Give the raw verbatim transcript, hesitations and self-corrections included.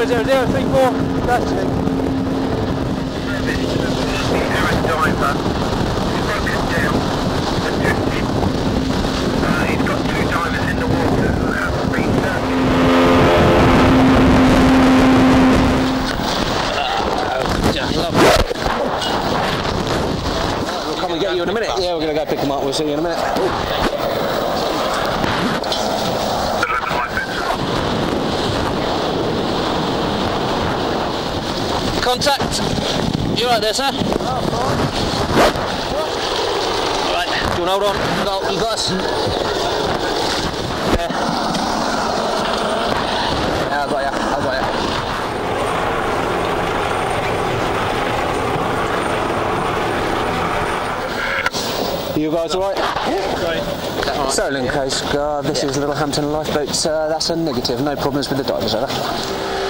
zero zero three four, that's it. He's got two divers in the water who have been searching. We'll come and get you in a minute. Yeah, we're going to go pick them up. We'll see you in a minute. Contact. You right there, sir? Oh, right, do you want to hold on? No, you got us. Yeah. Yeah, I got ya, I got ya. You guys alright? Yeah. Great. Right. Sterling Coast Guard, this yeah. is Littlehampton Lifeboat. Uh, that's a negative, no problems with the divers, are there?